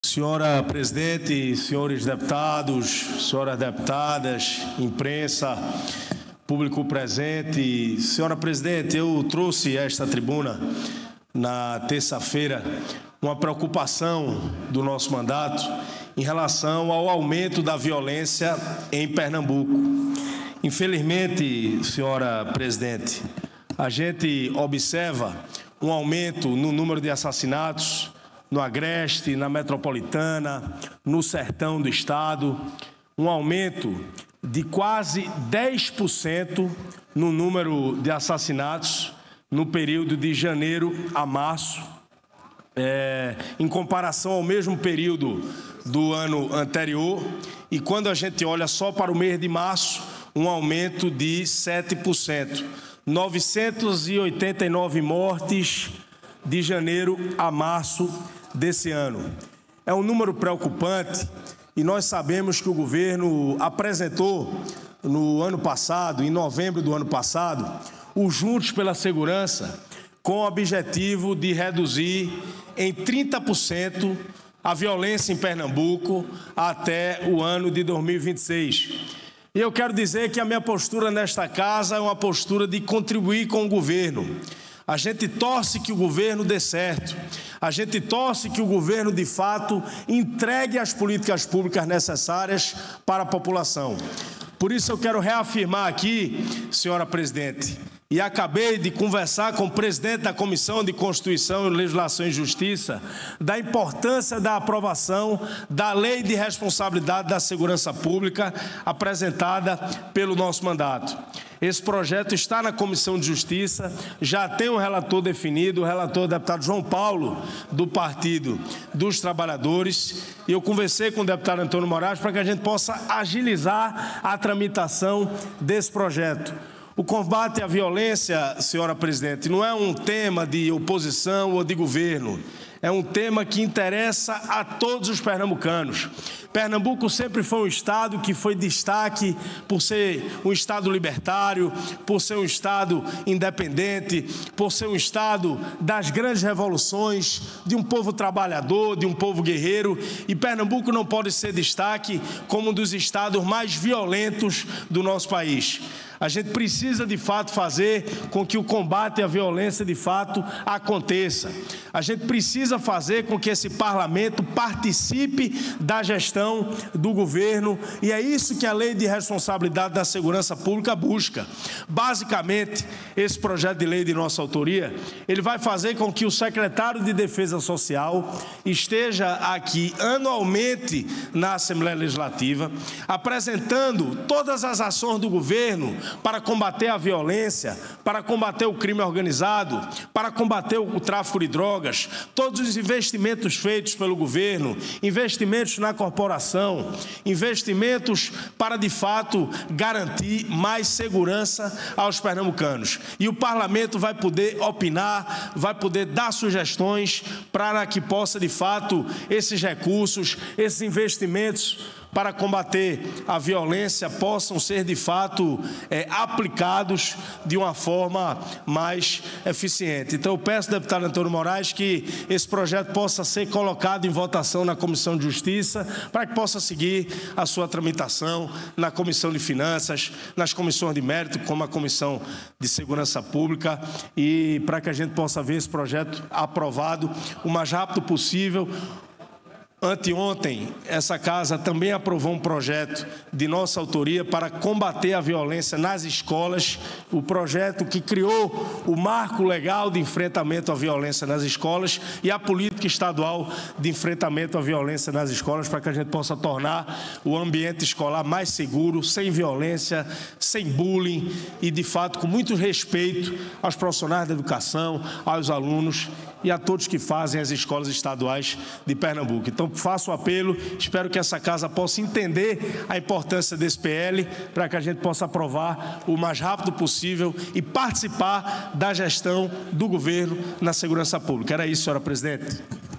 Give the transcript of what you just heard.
Senhora presidente, senhores deputados, senhoras deputadas, imprensa, público presente. Senhora presidente, eu trouxe a esta tribuna na terça-feira uma preocupação do nosso mandato em relação ao aumento da violência em Pernambuco. Infelizmente, senhora presidente, a gente observa um aumento no número de assassinatos no Agreste, na Metropolitana, no Sertão do Estado, um aumento de quase 10% no número de assassinatos no período de janeiro a março, em comparação ao mesmo período do ano anterior. E quando a gente olha só para o mês de março, um aumento de 7%. 989 mortes de janeiro a março desse ano. É um número preocupante e nós sabemos que o governo apresentou no ano passado, em novembro do ano passado, o Juntos pela Segurança, com o objetivo de reduzir em 30% a violência em Pernambuco até o ano de 2026. E eu quero dizer que a minha postura nesta casa é uma postura de contribuir com o governo. A gente torce que o governo dê certo. A gente torce que o governo, de fato, entregue as políticas públicas necessárias para a população. Por isso eu quero reafirmar aqui, senhora presidente, e acabei de conversar com o presidente da Comissão de Constituição, Legislação e Justiça, da importância da aprovação da Lei de Responsabilidade da Segurança Pública apresentada pelo nosso mandato. Esse projeto está na Comissão de Justiça, já tem um relator definido, o relator é o deputado João Paulo, do Partido dos Trabalhadores, e eu conversei com o deputado Antônio Moraes para que a gente possa agilizar a tramitação desse projeto. O combate à violência, senhora presidente, não é um tema de oposição ou de governo. É um tema que interessa a todos os pernambucanos. Pernambuco sempre foi um estado que foi destaque por ser um estado libertário, por ser um estado independente, por ser um estado das grandes revoluções, de um povo trabalhador, de um povo guerreiro. E Pernambuco não pode ser destaque como um dos estados mais violentos do nosso país. A gente precisa, de fato, fazer com que o combate à violência, de fato, aconteça. A gente precisa fazer com que esse parlamento participe da gestão do governo, e é isso que a Lei de Responsabilidade da Segurança Pública busca. Basicamente, esse projeto de lei de nossa autoria, ele vai fazer com que o secretário de Defesa Social esteja aqui anualmente na Assembleia Legislativa, apresentando todas as ações do governo para combater a violência, para combater o crime organizado, para combater o tráfico de drogas, todos os investimentos feitos pelo governo, investimentos na corporação, investimentos para, de fato, garantir mais segurança aos pernambucanos. E o parlamento vai poder opinar, vai poder dar sugestões para que possa, de fato, esses recursos, esses investimentos para combater a violência possam ser, de fato, aplicados de uma forma mais eficiente. Então, eu peço ao deputado Antônio Moraes que esse projeto possa ser colocado em votação na Comissão de Justiça, para que possa seguir a sua tramitação na Comissão de Finanças, nas comissões de mérito, como a Comissão de Segurança Pública, e para que a gente possa ver esse projeto aprovado o mais rápido possível. Anteontem, essa casa também aprovou um projeto de nossa autoria para combater a violência nas escolas, o projeto que criou o marco legal de enfrentamento à violência nas escolas e a política estadual de enfrentamento à violência nas escolas, para que a gente possa tornar o ambiente escolar mais seguro, sem violência, sem bullying e, de fato, com muito respeito aos profissionais da educação, aos alunos e a todos que fazem as escolas estaduais de Pernambuco. Então, faço o apelo, espero que essa casa possa entender a importância desse PL, para que a gente possa aprovar o mais rápido possível e participar da gestão do governo na segurança pública. Era isso, senhora presidente.